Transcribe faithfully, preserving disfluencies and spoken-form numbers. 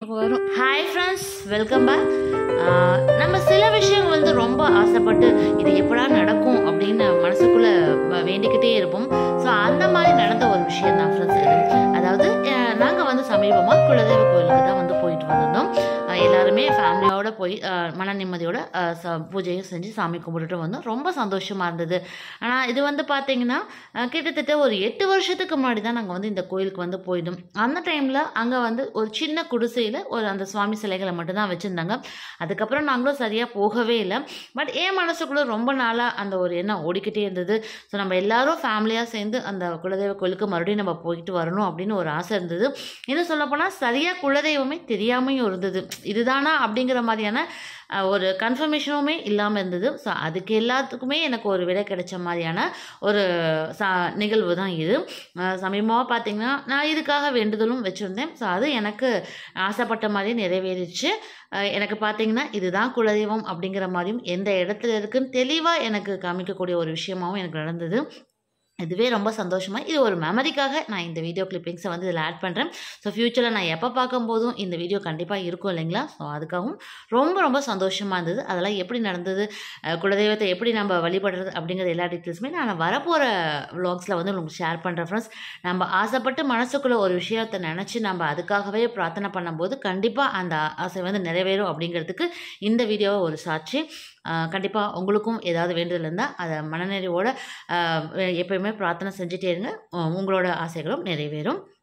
வரும். Hi friends, welcome back. நம்ம சில விஷயங்கள் வந்து ரொம்ப ஆசைப்பட்டு இது எப்படா நடக்கும் அப்படின்னு மனசுக்குள்ளே வேண்டிக்கிட்டே இருப்போம். ஸோ அந்த மாதிரி நடந்த ஒரு விஷயம் தான் ஃப்ரெண்ட்ஸ் இது. அதாவது நாங்கள் வந்து சமீபமாக குலதெய்வ கோயிலுக்கு தான் வந்து போயிட்டு வந்திருந்தோம். எல்லாருமே ஃபேமிலியோடு போய் மன நிம்மதியோட பூஜையும் செஞ்சு சாமி கும்பிட்டுட்டு வந்தோம். ரொம்ப சந்தோஷமாக இருந்தது. ஆனால் இது வந்து பார்த்திங்கன்னா கிட்டத்தட்ட ஒரு எட்டு வருஷத்துக்கு முன்னாடி தான் நாங்கள் வந்து இந்த கோயிலுக்கு வந்து போயிட்டோம். அந்த டைமில் அங்கே வந்து ஒரு சின்ன குடிசையில் ஒரு அந்த சுவாமி சிலைகளை மட்டும்தான் வச்சுருந்தாங்க. அதுக்கப்புறம் நாங்களும் சரியாக போகவே இல்லை. பட் என் மனசுக்குள்ளே ரொம்ப நாளாக அந்த ஒரு எண்ணம் ஓடிக்கிட்டே இருந்தது. ஸோ நம்ம எல்லாரும் ஃபேமிலியாக சேர்ந்து அந்த குலதெய்வ கோயிலுக்கு மறுபடியும் நம்ம போயிட்டு வரணும் அப்படின்னு ஒரு ஆசை இருந்தது. இன்னும் சொல்லப்போனால் சரியாக குலதெய்வமே தெரியாமையும் இருந்தது. இதுதானா அப்படிங்கிற மாதிரியான ஒரு கன்ஃபர்மேஷனுமே இல்லாமல் இருந்தது. ஸோ அதுக்கு எல்லாத்துக்குமே எனக்கு ஒரு விடை கிடைச்ச மாதிரியான ஒரு ச நிகழ்வு தான் இது. சமீபமாக பார்த்திங்கன்னா நான் இதுக்காக வேண்டுதலும் வச்சுருந்தேன். ஸோ அது எனக்கு ஆசைப்பட்ட மாதிரியே நிறைவேறிச்சு. எனக்கு பார்த்திங்கன்னா இதுதான் குலதெய்வம் அப்படிங்கிற மாதிரியும் எந்த இடத்துல இருக்குன்னு தெளிவாக எனக்கு காமிக்கக்கூடிய ஒரு விஷயமாகவும் எனக்கு நடந்தது. இதுவே ரொம்ப சந்தோஷமாக இது ஒரு மெமரிக்காக நான் இந்த வீடியோ கிளிப்பிங்ஸை வந்து இதில் ஆட் பண்ணுறேன். ஸோ ஃப்யூச்சரில் நான் எப்போ பார்க்கும்போதும் இந்த வீடியோ கண்டிப்பாக இருக்கும் இல்லைங்களா? ஸோ அதுக்காகவும் ரொம்ப ரொம்ப சந்தோஷமாக இருந்தது. அதெல்லாம் எப்படி நடந்தது, குலதெய்வத்தை எப்படி நம்ம வழிபடுறது அப்படிங்கிற எல்லா டீட்டெயில்ஸுமே நான் வரப்போகிற விலாக்ஸில் வந்து உங்களுக்கு ஷேர் பண்ணுறேன் ஃப்ரெண்ட்ஸ். நம்ம ஆசைப்பட்டு மனசுக்குள்ளே ஒரு விஷயத்தை நினச்சி நம்ம அதுக்காகவே பிரார்த்தனை பண்ணும்போது கண்டிப்பாக அந்த ஆசை வந்து நிறைவேறும் அப்படிங்கிறதுக்கு இந்த வீடியோவை ஒரு சாட்சி. கண்டிப்பாக உங்களுக்கும் ஏதாவது வேண்டுதல் இருந்தால் அதை மனநிறைவோடு எப்பயுமே பிரார்த்தனை செஞ்சுட்டே இருங்க. உங்களோட ஆசைகளும் நிறைவேறும்.